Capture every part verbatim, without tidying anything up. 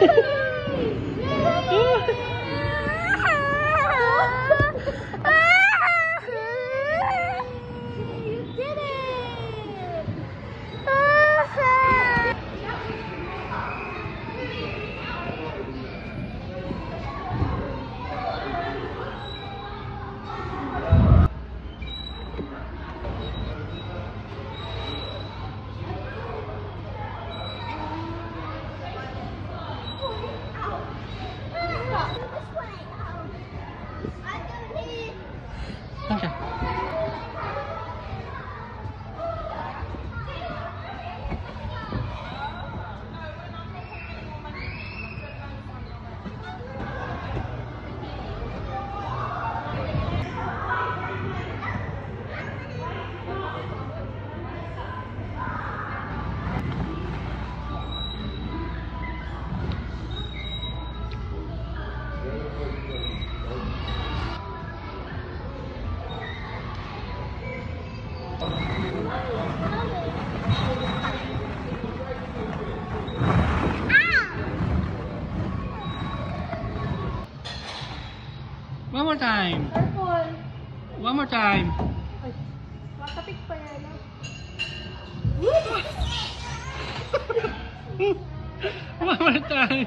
One more time. Purple. One more time. Ay, matapik pa yan. One more time.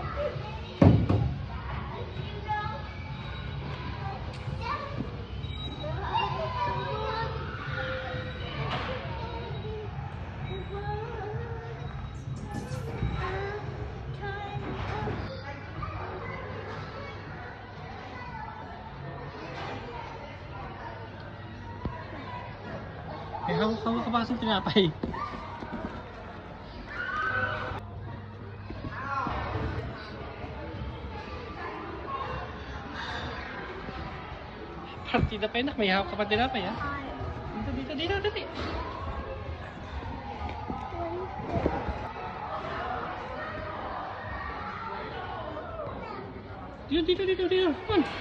Eh, hawak-hawak ka ba kasing tinapay? Partida pa yun, may hawak ka pa tinapay, ha? Dito, dito, dito, dito. Dito, dito, dito, dito. Come on.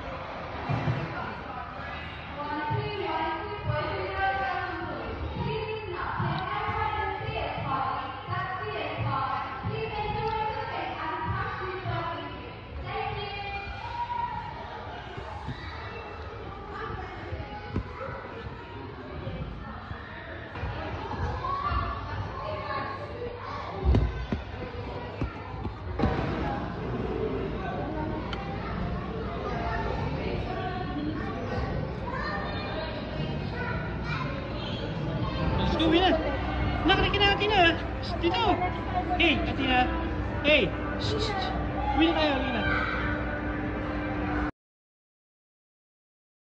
Let's go, Wina. Nakalikin na, Atina. Dito. Hey, Atina. Hey. Shh, shh. Wina tayo, Wina.